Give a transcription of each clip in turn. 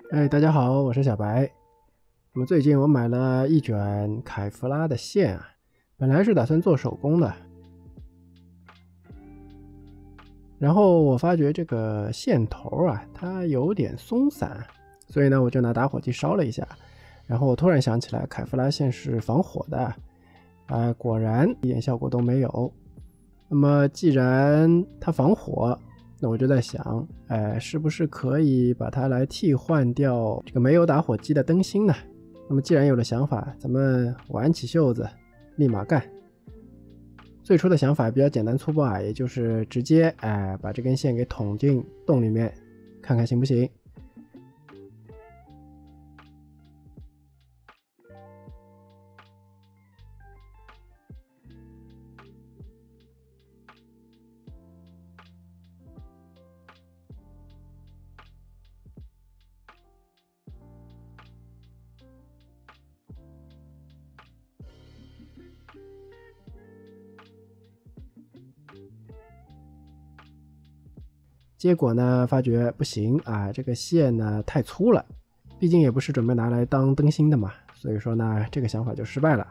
哎，大家好，我是小白。那么最近我买了一卷凯夫拉的线啊，本来是打算做手工的，然后我发觉这个线头啊，它有点松散，所以呢，我就拿打火机烧了一下，然后我突然想起来，凯夫拉线是防火的，果然一点效果都没有。那么既然它防火，那我就在想，是不是可以把它来替换掉这个没有打火机的灯芯呢？那么既然有了想法，咱们挽起袖子，立马干。最初的想法比较简单粗暴啊，也就是直接把这根线给捅进洞里面，看看行不行。结果呢，发觉不行啊，这个线呢太粗了，毕竟也不是准备拿来当灯芯的嘛，所以说呢，这个想法就失败了。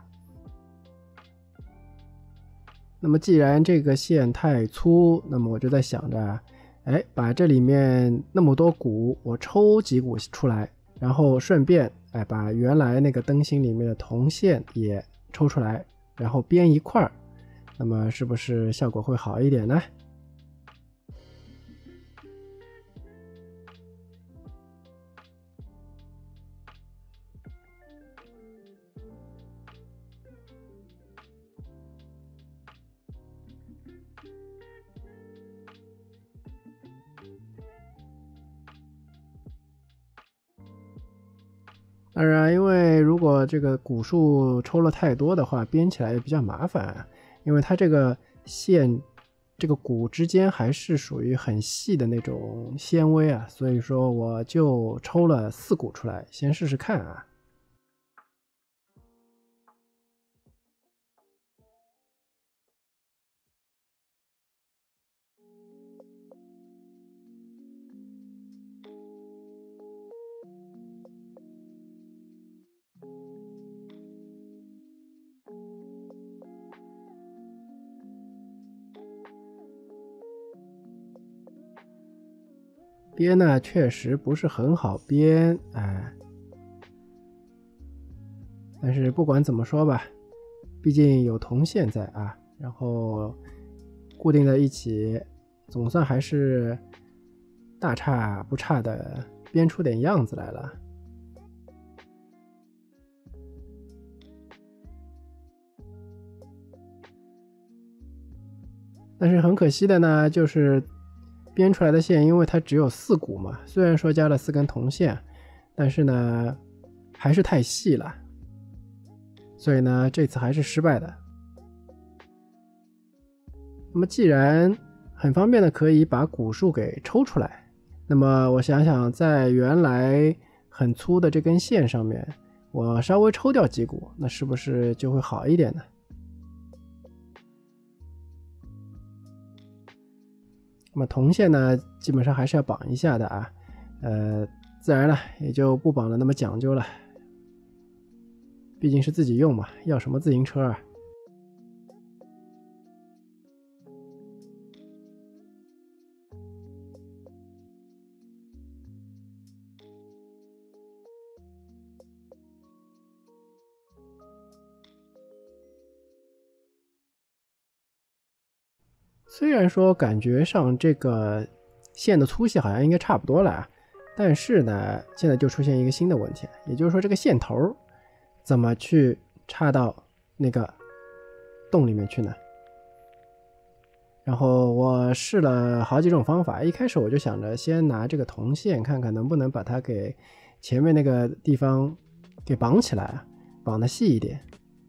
那么既然这个线太粗，那么我就在想着，把这里面那么多股，我抽几股出来，然后顺便把原来那个灯芯里面的铜线也抽出来，然后编一块儿，那么是不是效果会好一点呢？当然，因为如果这个股数抽了太多的话，编起来也比较麻烦，因为它这个线，这个股之间还是属于很细的那种纤维啊，所以说我就抽了4股出来，先试试看啊。编呢确实不是很好编，但是不管怎么说吧，毕竟有铜线在啊，然后固定在一起，总算还是大差不差的编出点样子来了。但是很可惜的呢，就是编出来的线，因为它只有4股嘛，虽然说加了4根铜线，但是呢还是太细了，所以呢这次还是失败的。那么既然很方便的可以把股数给抽出来，那么我想想，在原来很粗的这根线上面，我稍微抽掉几股，那是不是就会好一点呢？那么铜线呢，基本上还是要绑一下的啊，自然了也就不绑的那么讲究了，毕竟是自己用嘛，要什么自行车啊？虽然说感觉上这个线的粗细好像应该差不多了啊，但是呢，现在就出现一个新的问题，也就是说这个线头怎么去插到那个洞里面去呢？然后我试了好几种方法，一开始我就想着先拿这个铜线看看能不能把它给前面那个地方给绑起来，绑得细一点。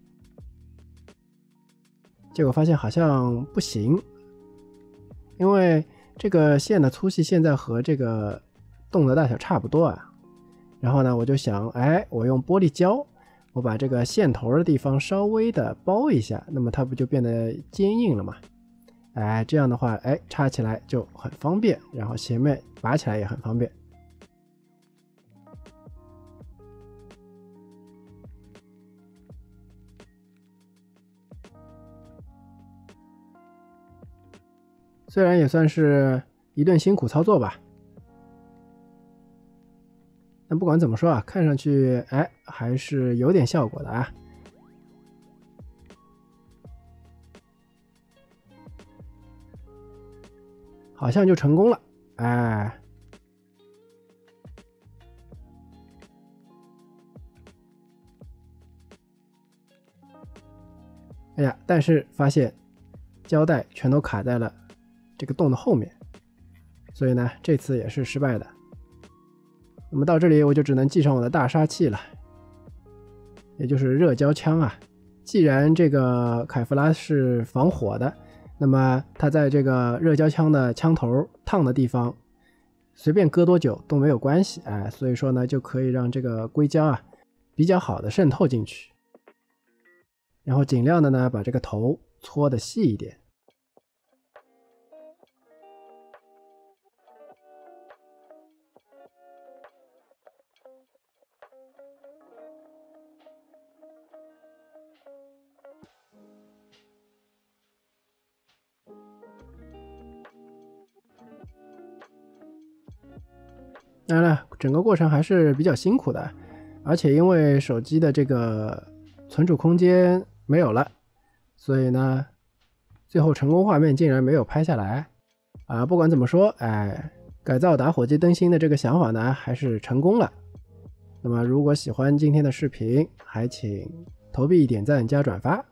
结果发现好像不行，因为这个线的粗细现在和这个洞的大小差不多啊。然后呢，我就想，我用玻璃胶，我把这个线头的地方稍微的包一下，那么它不就变得坚硬了吗？这样的话，插起来就很方便，然后前面拔起来也很方便。 虽然也算是一顿辛苦操作吧。但不管怎么说啊，看上去还是有点效果的啊。好像就成功了，哎呀，但是发现胶带全都卡在了这个洞的后面，所以呢，这次也是失败的。那么到这里我就只能记上我的大杀器了，也就是热胶枪啊。既然这个凯夫拉是防火的，那么它在这个热胶枪的枪头烫的地方，随便搁多久都没有关系，所以说呢，就可以让这个硅胶啊比较好的渗透进去，然后尽量的呢把这个头搓的细一点。当然了，整个过程还是比较辛苦的，而且因为手机的这个存储空间没有了，所以呢，最后成功画面竟然没有拍下来啊！不管怎么说，改造打火机灯芯的这个想法呢，还是成功了。那么如果喜欢今天的视频，还请投币、点赞加转发。